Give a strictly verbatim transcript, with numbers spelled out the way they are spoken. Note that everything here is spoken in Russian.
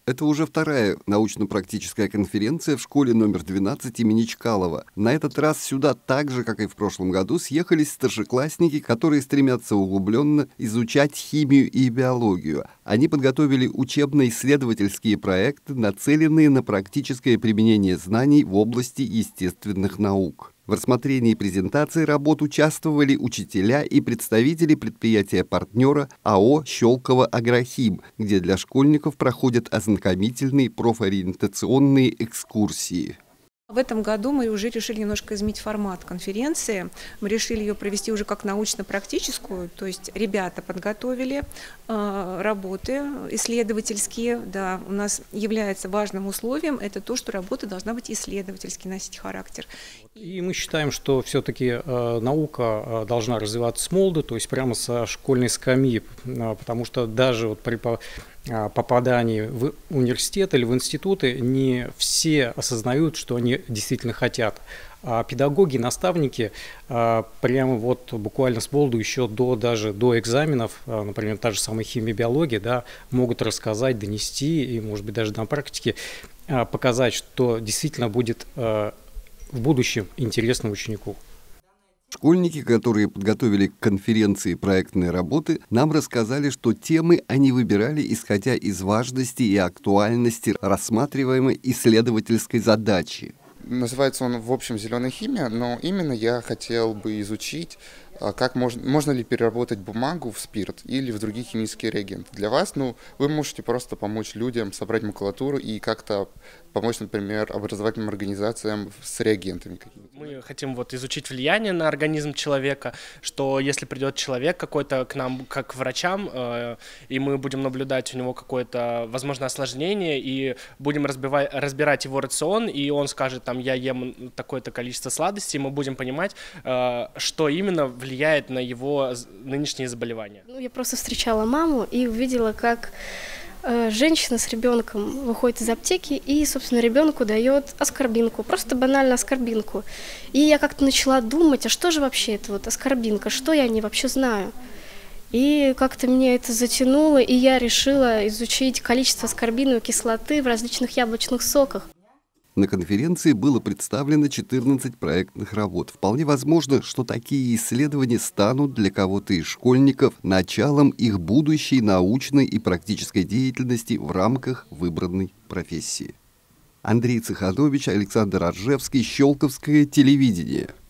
Это уже вторая научно-практическая конференция в школе номер двенадцать имени Чкалова. На этот раз сюда так же, как и в прошлом году, съехались старшеклассники, которые стремятся углубленно изучать химию и биологию. Они подготовили учебно-исследовательские проекты, нацеленные на практическое применение знаний в области естественных наук. В рассмотрении презентации работ участвовали учителя и представители предприятия-партнера АО «Щелково Агрохим», где для школьников проходят ознакомительные профориентационные экскурсии. В этом году мы уже решили немножко изменить формат конференции. Мы решили ее провести уже как научно-практическую, то есть ребята подготовили э, работы исследовательские. Да, у нас является важным условием это то, что работа должна быть исследовательски носить характер. И мы считаем, что все-таки э, наука э, должна развиваться с молоду, то есть прямо со школьной скамьи, э, потому что даже вот при попадании в университет или в институты не все осознают, что они действительно хотят. А педагоги, наставники прямо вот буквально с молоду еще до, даже до экзаменов, например, та же самая химия, биология, да, могут рассказать, донести и, может быть, даже на практике показать, что действительно будет в будущем интересно ученику. Школьники, которые подготовили к конференции проектные работы, нам рассказали, что темы они выбирали, исходя из важности и актуальности рассматриваемой исследовательской задачи. Называется он в общем «Зеленая химия», но именно я хотел бы изучить, как можно, можно ли переработать бумагу в спирт или в другие химические реагенты. Для вас, ну, вы можете просто помочь людям собрать макулатуру и как-то помочь, например, образовательным организациям с реагентами какими-то. Мы хотим вот изучить влияние на организм человека, что если придет человек какой-то к нам, как к врачам, э, и мы будем наблюдать у него какое-то, возможно, осложнение, и будем разбивать, разбирать его рацион, и он скажет, там, я ем такое-то количество сладостей, мы будем понимать, э, что именно влияет на его нынешние заболевания. Ну, я просто встречала маму и увидела, как э, женщина с ребенком выходит из аптеки и, собственно, ребенку дает аскорбинку, просто банально аскорбинку. И я как-то начала думать, а что же вообще это вот аскорбинка, что я о ней вообще знаю? И как-то меня это затянуло, и я решила изучить количество аскорбиновой кислоты в различных яблочных соках. На конференции было представлено четырнадцать проектных работ. Вполне возможно, что такие исследования станут для кого-то из школьников началом их будущей научной и практической деятельности в рамках выбранной профессии. Андрей Цеханович, Александр Аржевский, Щелковское телевидение.